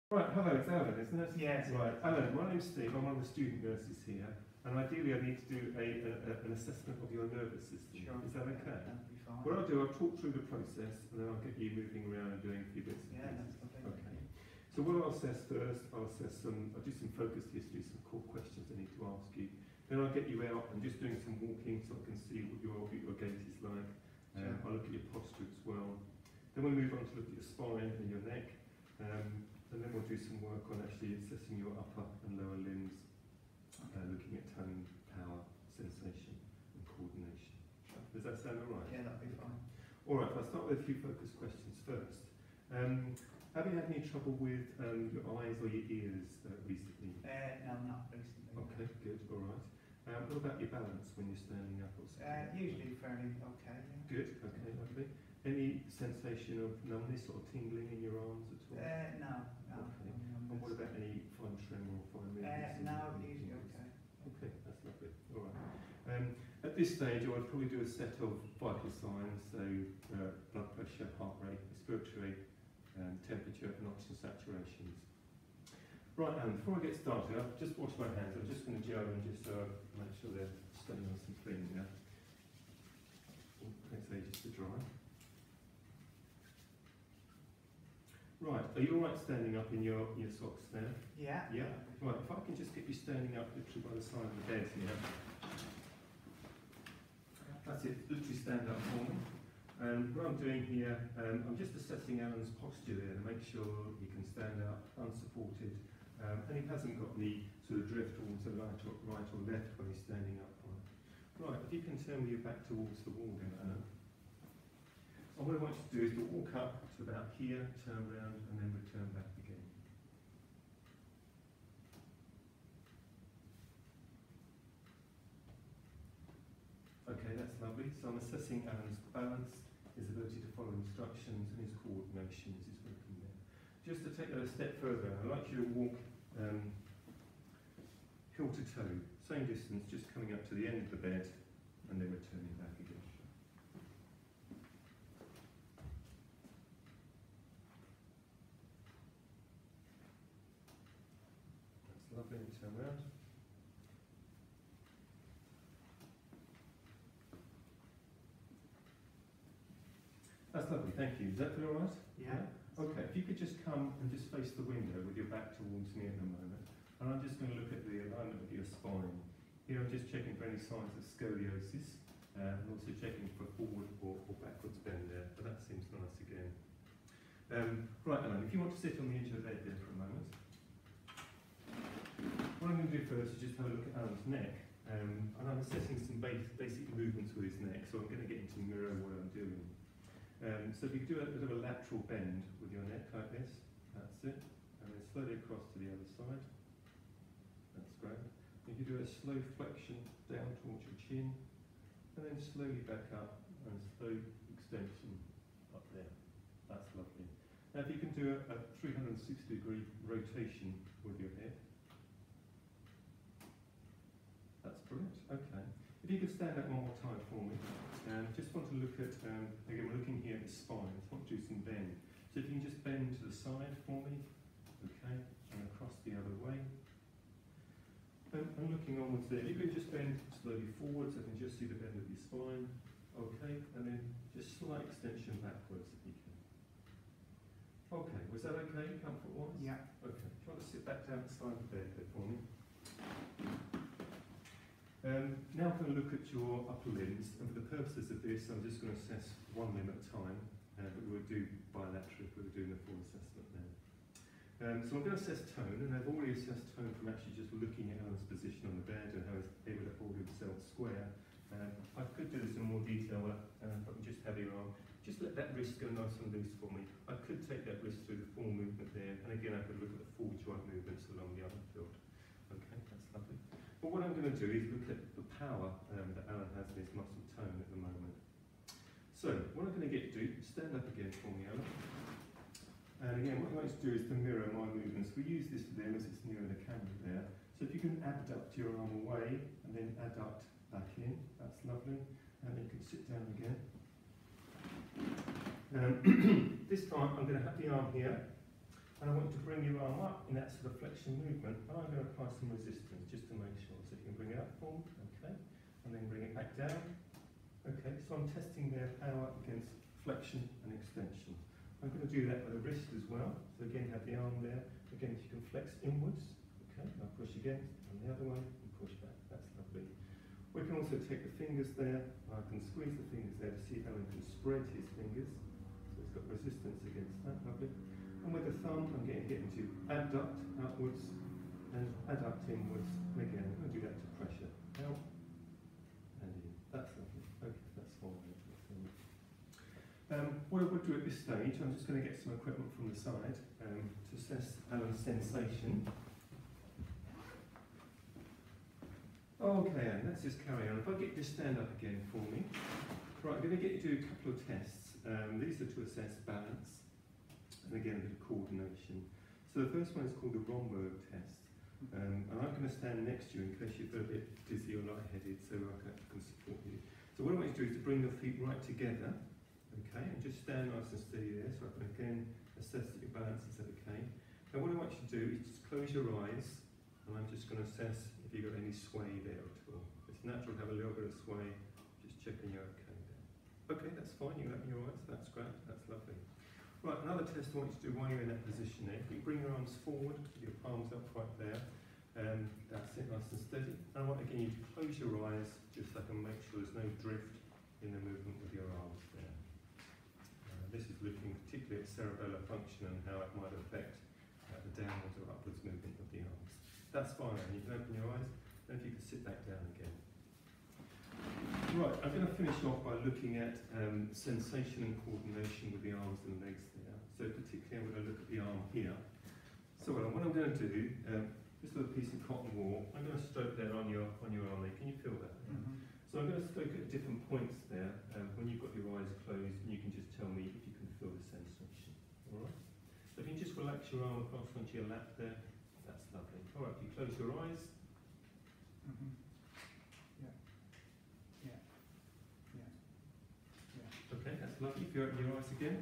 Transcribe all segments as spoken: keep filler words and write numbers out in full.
Right, hello, it's Alan, isn't it? Yes. Right, Alan, my name's Steve, I'm one of the student nurses here, and ideally I need to do a, a, a, an assessment of your nervous system. Sure. Is that okay? Yeah, that'll be fine. What I'll do, I'll talk through the process, and then I'll get you moving around and doing a few bits and Yeah, pieces. that's lovely. Okay. So what I'll assess first, I'll assess some, I'll do some focused history, some core questions I need to ask you. Then I'll get you out and just doing some walking so I can see what your, what your gait is like. Um, Sure. I'll look at your posture as well. Then we'll move on to look at your spine and your neck. Um, and then we'll do some work on actually assessing your upper and lower limbs, uh, looking at tone, power, sensation and coordination. Sure. Does that sound all right? Yeah, that'll be fine. All right, I'll start with a few focused questions first. Um, have you had any trouble with um, your eyes or your ears uh, recently? Uh, no, not recently. Okay, good, all right. Um, what about your balance when you're standing up or Uh, something? usually fairly okay. Yeah. Good, okay, lovely. Any sensation of numbness or tingling in your arms at all? Uh, no, no. Okay. I'm- I'm And what just- about any fine tremor or fine movements? Uh, in no, your usually fingers? okay. Okay, that's lovely. All right. Um, at this stage, I would probably do a set of vital signs, so uh, blood pressure, heart rate, respiratory, um, temperature, and oxygen saturations. Right, Alan, before I get started, I've just washed my hands. I'm just going to gel them just so I make sure they're staying nice and clean. Yeah. Oh, takes ages to dry. Right, are you all right standing up in your, your socks there? Yeah. Yeah. Right, if I can just get you standing up literally by the side of the bed here. That's it, literally stand up for me. And what I'm doing here, um, I'm just assessing Alan's posture there to make sure he can stand up unsupported. Um, and he hasn't got any sort of drift towards the right or, right or left when he's standing up. Right, if you can turn with your back towards the wall then, Alan. And what I want you to do is to walk up to about here, turn around, and then return back again. Okay, that's lovely. So I'm assessing Alan's balance, his ability to follow instructions, and his coordination as he's working there. Just to take that a step further, I'd like you to walk um, heel to toe, same distance, just coming up to the end of the bed, and then returning back again. Lovely, and turn around. That's lovely, thank you. Does that feel all right? Yeah. Okay, if you could just come and just face the window with your back towards me at the moment. And I'm just going to look at the alignment of your spine. Here I'm just checking for any signs of scoliosis, uh, and also checking for forward or, or backwards bend there, but that seems nice again. Um, right, Alan, if you want to sit on the edge of the bed there for a moment. What I'm going to do first is just have a look at Alan's neck, um, and I'm assessing some base, basic movements with his neck, so I'm going to get into mirror what I'm doing. Um, so if you do a bit of a lateral bend with your neck like this, that's it, and then slowly across to the other side, that's great. If you do a slow flexion down towards your chin, and then slowly back up, and slow extension up there, that's lovely. Now if you can do a, a three hundred sixty degree rotation with your head, that's brilliant, okay. If you could stand up one more time for me, um, just want to look at, um, again we're looking here at the spine, so I want to do some bend. So if you can just bend to the side for me, okay, and across the other way. And, and looking onwards there, if you could just bend slowly forwards, I can just see the bend of your spine, okay, and then just slight extension backwards if you can. Okay, was that okay, comfort-wise? Yeah. Okay, do you want to sit back down beside the bed there for me? Um, now I'm going to look at your upper limbs, and for the purposes of this, I'm just going to assess one limb at a time, uh, but we'll do bilaterally if we were doing a full assessment there. Um, so I'm going to assess tone, and I've already assessed tone from actually just looking at Alan's position on the bed and how he's able to hold himself square. Um, I could do this in more detail, uh, but I'm just have your arm. Just let that wrist go nice and loose for me. I could take that wrist through the full movement there, and again I could look at the full joint movements along the other field. Okay, that's lovely. But what I'm going to do is look at the power um, that Alan has in his muscle tone at the moment. So, what I'm going to get you to do, stand up again for me, Alan. And again, what I want you to do is to mirror my movements. We use this for them as it's nearer the camera there. So if you can abduct your arm away and then adduct back in, that's lovely. And then you can sit down again. Um, this time I'm going to have the arm here, and I want you to bring your arm up in that sort of flexion movement, and I'm going to apply some resistance just to make sure. So you can bring it up for me, okay, and then bring it back down. Okay, so I'm testing their power against flexion and extension. I'm going to do that with the wrist as well. So again, have the arm there. Again, you can flex inwards, okay, and I'll push again, and the other way, and push back. That's lovely. We can also take the fingers there. I can squeeze the fingers there to see how we can spread his fingers. So it's got resistance against that, lovely. And with the thumb, I'm getting, getting to abduct outwards and adduct inwards. And again, I'm going to do that to pressure out and in. That's lovely. Okay, that's fine. Um, what I would do at this stage, I'm just going to get some equipment from the side um, to assess Alan's sensation. Okay, Alan, let's just carry on. If I get you to stand up again for me. Right, I'm going to get you to do a couple of tests. Um, these are to assess balance. And again, a bit of coordination. So the first one is called the Romberg test. Um, and I'm going to stand next to you in case you feel a bit dizzy or lightheaded, so I can, can support you. So what I want you to do is to bring your feet right together, okay, and just stand nice and steady there, so I can again assess that your balance is okay. Now what I want you to do is just close your eyes, and I'm just going to assess if you've got any sway there at all. It's natural to have a little bit of sway, just checking you're okay there. Okay, that's fine, you open your eyes, that's great, that's lovely. Right, another test I want you to do while you're in that position there. You bring your arms forward, with your palms up right there. Um, that's it, nice and steady. And I want again you to close your eyes, just so I can make sure there's no drift in the movement with your arms there. Uh, this is looking particularly at cerebellar function and how it might affect uh, the downwards or upwards movement of the arms. That's fine, and you can open your eyes, and if you can sit back down again. Right, I'm going to finish off by looking at um, sensation and coordination with the arms and legs there. So particularly I'm going to look at the arm here. So what I'm going to do, um, just with a piece of cotton wool, I'm going to stroke there on your on your arm there. Can you feel that? Mm-hmm. So I'm going to stroke at different points there um, when you've got your eyes closed, and you can just tell me if you can feel the sensation. All right? So if you just relax your arm across onto your lap there, that's lovely. All right, if you close your eyes. Mm-hmm. Yeah. Yeah. Yeah. Yeah. Okay, that's lovely. If you open your eyes again.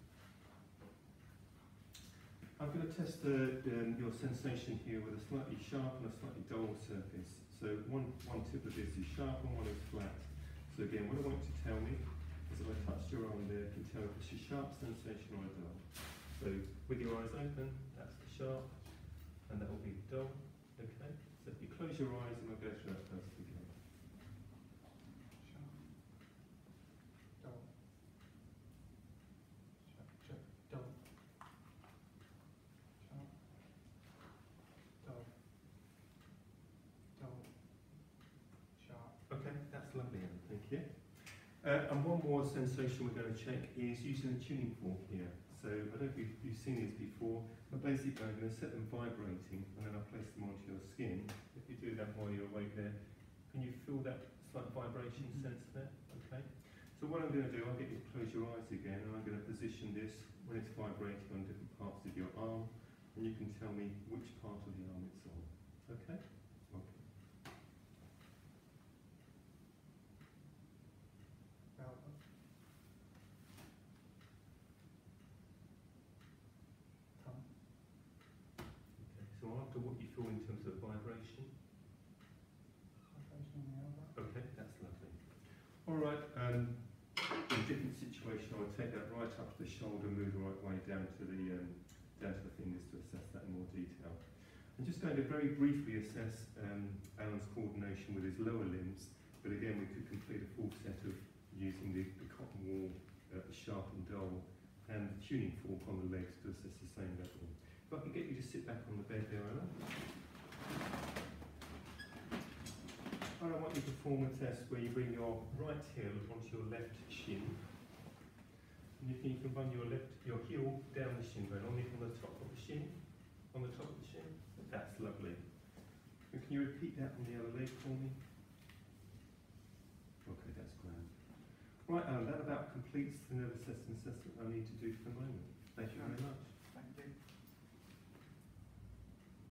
I'm going to test the, um, your sensation here with a slightly sharp and a slightly dull surface. So one, one tip of this is sharp and one is flat. So again, what I want you to tell me is if I touch your arm there, you can tell if it's a sharp sensation or a dull. So with your eyes open, that's the sharp, and that will be the dull. Okay? So if you close your eyes, and I'll go through that first again. Sharp. Dull. Sharp. Sharp. Dull. Sharp. Dull. Dull. Sharp. Okay, that's lovely, Anne. Thank you. Uh, and one more sensation we're going to check is using the tuning fork here. So I don't know if you've, you've seen these before, but basically I'm going to set them vibrating and then I'll place them onto your skin. If you do that while you're awake there, can you feel that slight vibration Mm-hmm. sense there? Okay. So what I'm going to do, I'll get you to close your eyes again, and I'm going to position this when it's vibrating on different parts of your arm, and you can tell me which part of the arm it's on. Okay? Okay. Velvet. Thumb. Okay. So after what you feel in terms of vibration. Vibration on the elbow. Okay, that's lovely. All right. Um, in a different situation, I would take that right up the shoulder, move the right way down to the um, down to the fingers to assess that in more detail. I'm just going to very briefly assess um, Alan's coordination with his lower limbs, but again, we could complete a full set of using the, the cotton wool, uh, the sharp and dull, and the tuning fork on the legs to assess the same level. If I can get you to sit back on the bed there, Alan. And I want you to perform a test where you bring your right heel onto your left shin. And you can, you can run your left your heel down the shin bone, only on the top of the shin. On the top of the shin. That's lovely. And can you repeat that on the other leg for me? Okay, that's grand. Right, Alan, that about completes the nervous system assessment I need to do for the moment. Thank you very much.